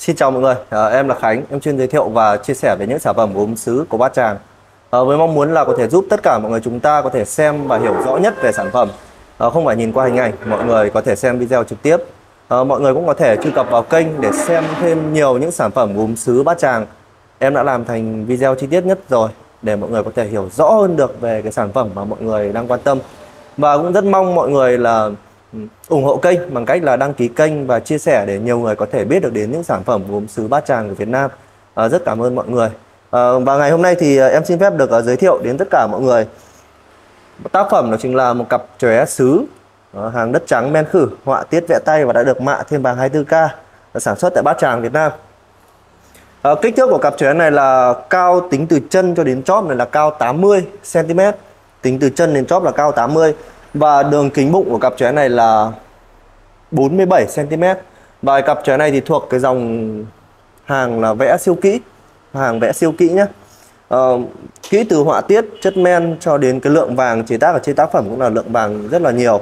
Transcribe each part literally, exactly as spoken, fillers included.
Xin chào mọi người, à, em là Khánh, em chuyên giới thiệu và chia sẻ về những sản phẩm gốm sứ của Bát Tràng. À, với mong muốn là có thể giúp tất cả mọi người chúng ta có thể xem và hiểu rõ nhất về sản phẩm, à, không phải nhìn qua hình ảnh, mọi người có thể xem video trực tiếp. À, mọi người cũng có thể truy cập vào kênh để xem thêm nhiều những sản phẩm gốm sứ Bát Tràng. Em đã làm thành video chi tiết nhất rồi để mọi người có thể hiểu rõ hơn được về cái sản phẩm mà mọi người đang quan tâm. Và cũng rất mong mọi người là ủng hộ kênh bằng cách là đăng ký kênh và chia sẻ để nhiều người có thể biết được đến những sản phẩm gốm sứ Bát Tràng của Việt Nam. À, rất cảm ơn mọi người. À, và ngày hôm nay thì em xin phép được uh, giới thiệu đến tất cả mọi người tác phẩm đó chính là một cặp chóe sứ uh, hàng đất trắng men khử, họa tiết vẽ tay và đã được mạ thêm bằng hai mươi tư K, sản xuất tại Bát Tràng Việt Nam. À, kích thước của cặp chóe này là cao, tính từ chân cho đến chóp này là cao tám mươi xăng ti mét, tính từ chân đến chóp là cao tám mươi, và đường kính bụng của cặp chóe này là bốn mươi bảy xăng ti mét. Và cặp chóe này thì thuộc cái dòng hàng là vẽ siêu kỹ, hàng vẽ siêu kỹ nhé. Ờ, kỹ từ họa tiết, chất men cho đến cái lượng vàng chế tác ở trên tác phẩm cũng là lượng vàng rất là nhiều.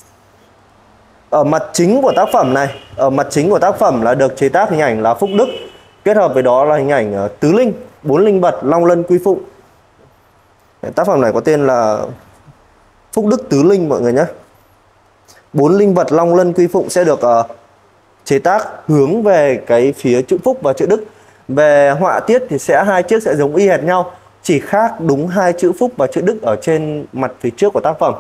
Ở mặt chính của tác phẩm này, ở mặt chính của tác phẩm là được chế tác hình ảnh là Phúc Đức, kết hợp với đó là hình ảnh tứ linh, bốn linh vật long lân quy phụng. Tác phẩm này có tên là Phúc Đức Tứ Linh mọi người nhé. Bốn linh vật long lân quy phụng sẽ được uh, chế tác hướng về cái phía chữ Phúc và chữ Đức. Về họa tiết thì sẽ hai chiếc sẽ giống y hệt nhau, chỉ khác đúng hai chữ Phúc và chữ Đức ở trên mặt phía trước của tác phẩm.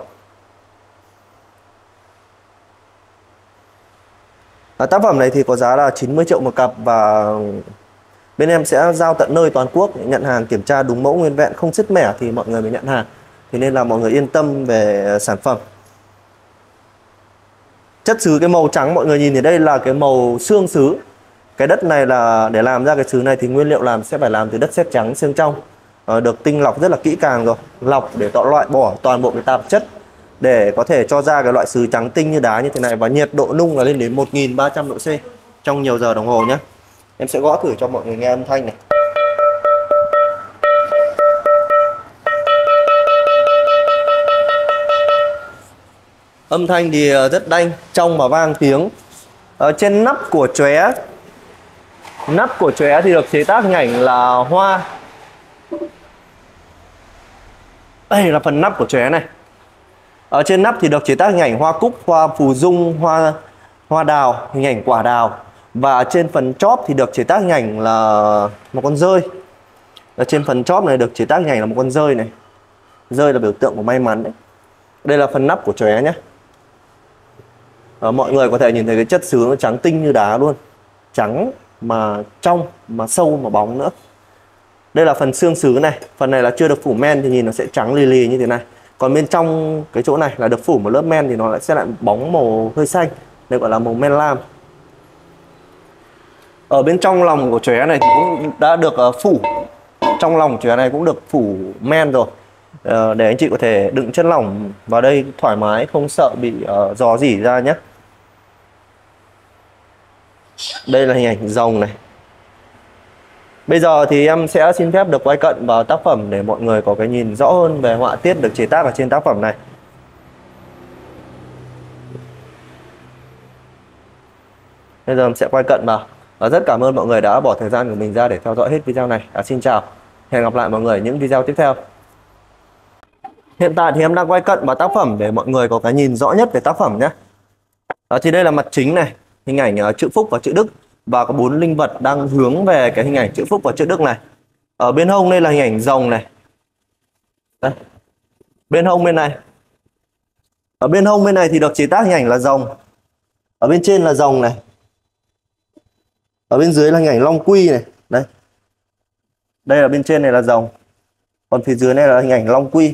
À, tác phẩm này thì có giá là chín mươi triệu một cặp và bên em sẽ giao tận nơi toàn quốc, nhận hàng kiểm tra đúng mẫu nguyên vẹn, không sứt mẻ thì mọi người mới nhận hàng. Thế nên là mọi người yên tâm về sản phẩm. Chất sứ cái màu trắng mọi người nhìn thì đây là cái màu xương sứ. Cái đất này là để làm ra cái sứ này thì nguyên liệu làm sẽ phải làm từ đất sét trắng xương trong, à, được tinh lọc rất là kỹ càng rồi, lọc để tọ loại bỏ toàn bộ cái tạp chất để có thể cho ra cái loại sứ trắng tinh như đá như thế này, và nhiệt độ nung là lên đến một nghìn ba trăm độ C trong nhiều giờ đồng hồ nhé. Em sẽ gõ thử cho mọi người nghe âm thanh này. Âm thanh thì rất đanh, trong và vang tiếng. Ở trên nắp của chóe, nắp của chóe thì được chế tác hình ảnh là hoa. Đây là phần nắp của chóe này. Ở trên nắp thì được chế tác hình ảnh hoa cúc, hoa phù dung, hoa hoa đào, hình ảnh quả đào. Và trên phần chóp thì được chế tác hình ảnh là một con dơi. Ở trên phần chóp này được chế tác hình ảnh là một con dơi này. Dơi là biểu tượng của may mắn đấy. Đây là phần nắp của chóe nhé. À, mọi người có thể nhìn thấy cái chất sứ nó trắng tinh như đá luôn, trắng mà trong mà sâu mà bóng nữa. Đây là phần xương sứ này, phần này là chưa được phủ men thì nhìn nó sẽ trắng lì lì như thế này, còn bên trong cái chỗ này là được phủ một lớp men thì nó lại sẽ lại bóng màu hơi xanh, đây gọi là màu men lam. Ở bên trong lòng của chóe này thì cũng đã được uh, phủ, trong lòng chóe này cũng được phủ men rồi, uh, để anh chị có thể đựng chất lỏng vào đây thoải mái, không sợ bị uh, rò rỉ ra nhé. Đây là hình ảnh rồng này. Bây giờ thì em sẽ xin phép được quay cận vào tác phẩm để mọi người có cái nhìn rõ hơn về họa tiết được chế tác ở trên tác phẩm này. Bây giờ em sẽ quay cận vào. Và rất cảm ơn mọi người đã bỏ thời gian của mình ra để theo dõi hết video này. À, xin chào, hẹn gặp lại mọi người ở những video tiếp theo. Hiện tại thì em đang quay cận vào tác phẩm để mọi người có cái nhìn rõ nhất về tác phẩm nhé. À, thì đây là mặt chính này, hình ảnh uh, chữ Phúc và chữ Đức, và có bốn linh vật đang hướng về cái hình ảnh chữ Phúc và chữ Đức này. Ở bên hông đây là hình ảnh rồng này. Đây. Bên hông bên này. Ở bên hông bên này thì được chế tác hình ảnh là rồng. Ở bên trên là rồng này. Ở bên dưới là hình ảnh long quy này. Đây. Đây là bên trên này là rồng. Còn phía dưới này là hình ảnh long quy.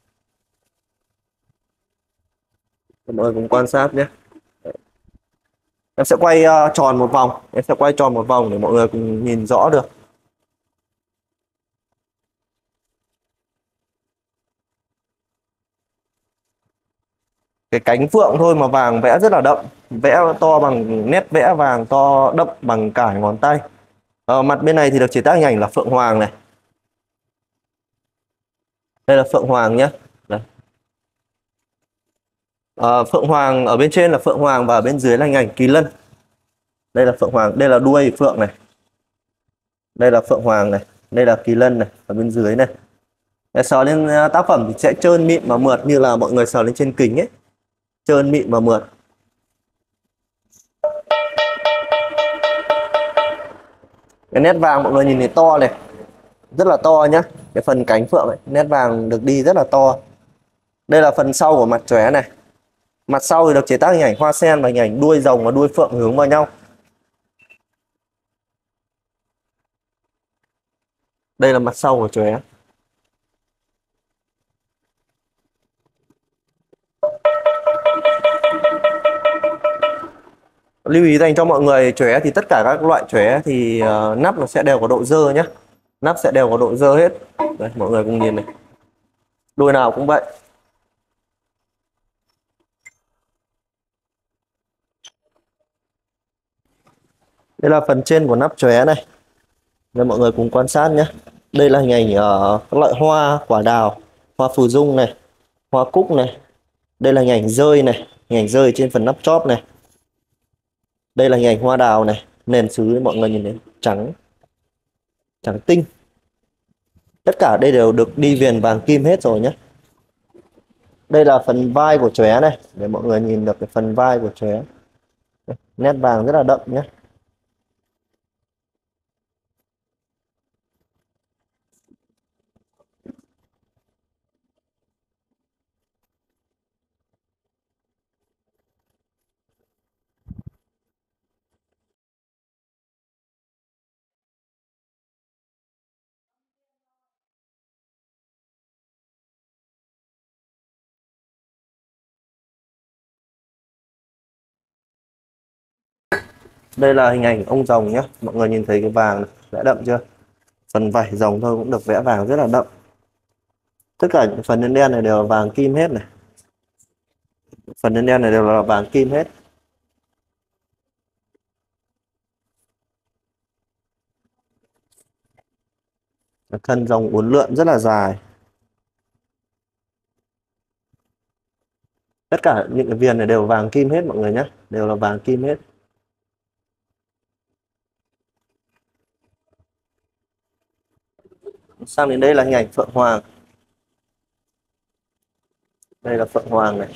Mọi người cùng quan sát nhé. Em sẽ quay uh, tròn một vòng, em sẽ quay tròn một vòng để mọi người cùng nhìn rõ được. Cái cánh phượng thôi mà vàng vẽ rất là đậm, vẽ to bằng nét vẽ vàng to đậm bằng cả ngón tay. Ở mặt bên này thì được chế tác hình ảnh là phượng hoàng này. Đây là phượng hoàng nhé. Đây. À, phượng hoàng ở bên trên là phượng hoàng và ở bên dưới là hình ảnh kỳ lân. Đây là phượng hoàng, đây là đuôi phượng này, đây là phượng hoàng này, đây là kỳ lân này ở bên dưới này. Để sờ lên tác phẩm thì sẽ trơn mịn và mượt như là mọi người sờ lên trên kính ấy, trơn mịn và mượt. Cái nét vàng mọi người nhìn thấy to này, rất là to nhá. Cái phần cánh phượng ấy, nét vàng được đi rất là to. Đây là phần sau của mặt chóe này. Mặt sau thì được chế tác hình ảnh hoa sen và hình ảnh đuôi rồng và đuôi phượng hướng vào nhau. Đây là mặt sau của chóe. Lưu ý dành cho mọi người, chóe thì tất cả các loại chóe thì uh, nắp nó sẽ đều có độ dơ nhé. Nắp sẽ đều có độ dơ hết. Đây, mọi người cùng nhìn này. Đuôi nào cũng vậy. Đây là phần trên của nắp chóe này. Đây mọi người cùng quan sát nhé. Đây là hình ảnh uh, các loại hoa, quả đào, hoa phù dung này, hoa cúc này. Đây là hình ảnh rơi này, hình ảnh rơi trên phần nắp chóp này. Đây là hình ảnh hoa đào này, nền sứ mọi người nhìn thấy trắng, trắng tinh. Tất cả đây đều được đi viền vàng kim hết rồi nhé. Đây là phần vai của chóe này, để mọi người nhìn được cái phần vai của chóe. Nét vàng rất là đậm nhé. Đây là hình ảnh ông rồng nhé. Mọi người nhìn thấy cái vàng này, vẽ đậm chưa? Phần vảy rồng thôi cũng được vẽ vàng rất là đậm. Tất cả những phần đen đen này đều là vàng kim hết này. Phần đen đen này đều là vàng kim hết. Thân rồng uốn lượn rất là dài. Tất cả những cái viền này đều vàng kim hết mọi người nhé. Đều là vàng kim hết. Sang đến đây là hình ảnh phượng hoàng. Đây là phượng hoàng này.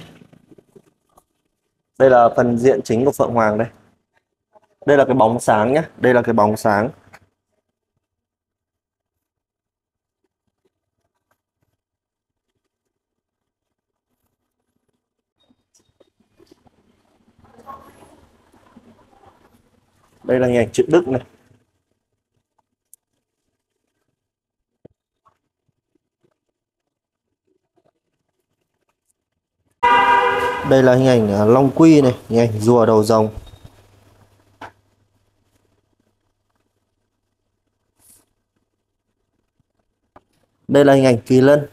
Đây là phần diện chính của phượng hoàng đây. Đây là cái bóng sáng nhé. Đây là cái bóng sáng. Đây là hình ảnh chữ Đức này. Đây là hình ảnh long quy này, hình ảnh rùa đầu rồng. Đây là hình ảnh kỳ lân.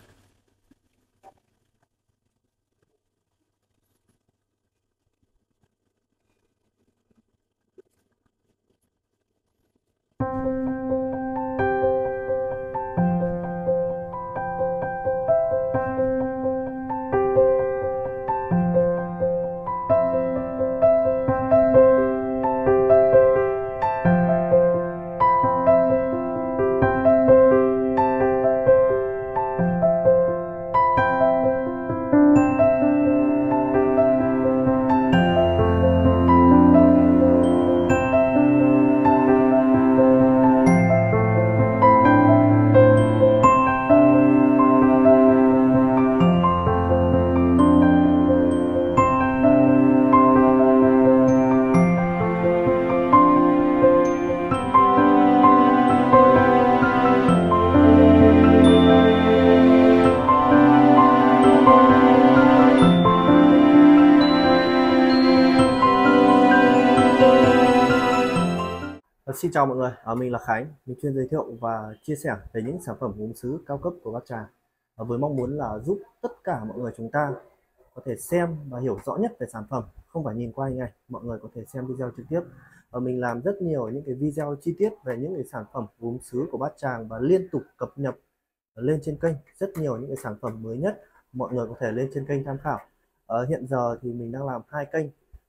Xin chào mọi người, à, mình là Khánh, mình chuyên giới thiệu và chia sẻ về những sản phẩm gốm sứ cao cấp của Bát Tràng, à, với mong muốn là giúp tất cả mọi người chúng ta có thể xem và hiểu rõ nhất về sản phẩm, không phải nhìn qua hình ảnh, mọi người có thể xem video trực tiếp. Và mình làm rất nhiều những cái video chi tiết về những cái sản phẩm gốm sứ của Bát Tràng và liên tục cập nhật lên trên kênh rất nhiều những cái sản phẩm mới nhất, mọi người có thể lên trên kênh tham khảo. À, hiện giờ thì mình đang làm hai kênh.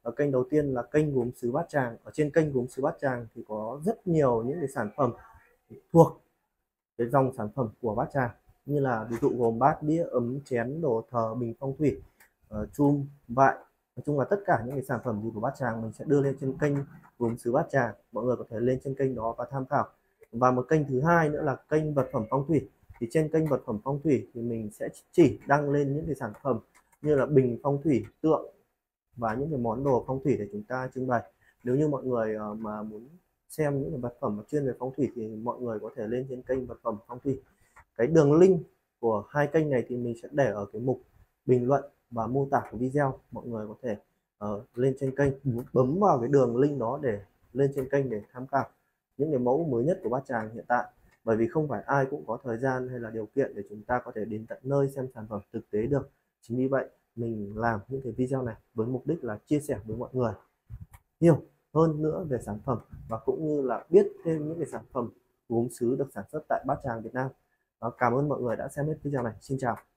Ở kênh đầu tiên là kênh Gốm Sứ Bát Tràng. Ở trên kênh Gốm Sứ Bát Tràng thì có rất nhiều những cái sản phẩm thuộc cái dòng sản phẩm của Bát Tràng, như là ví dụ gồm bát, đĩa, ấm, chén, đồ thờ, bình phong thủy, uh, chum, vại. Nói chung là tất cả những cái sản phẩm gì của Bát Tràng mình sẽ đưa lên trên kênh Gốm Sứ Bát Tràng, mọi người có thể lên trên kênh đó và tham khảo. Và một kênh thứ hai nữa là kênh vật phẩm phong thủy. Thì trên kênh vật phẩm phong thủy thì mình sẽ chỉ đăng lên những cái sản phẩm như là bình phong thủy, tượng và những cái món đồ phong thủy để chúng ta trưng bày. Nếu như mọi người uh, mà muốn xem những cái vật phẩm chuyên về phong thủy thì mọi người có thể lên trên kênh vật phẩm phong thủy. Cái đường link của hai kênh này thì mình sẽ để ở cái mục bình luận và mô tả của video, mọi người có thể uh, lên trên kênh bấm vào cái đường link đó để lên trên kênh để tham khảo những cái mẫu mới nhất của Bát Tràng hiện tại. Bởi vì không phải ai cũng có thời gian hay là điều kiện để chúng ta có thể đến tận nơi xem sản phẩm thực tế được. Chính vì vậy mình làm những cái video này với mục đích là chia sẻ với mọi người hiểu hơn nữa về sản phẩm và cũng như là biết thêm những cái sản phẩm gốm sứ được sản xuất tại Bát Tràng Việt Nam. Đó, cảm ơn mọi người đã xem hết video này. Xin chào.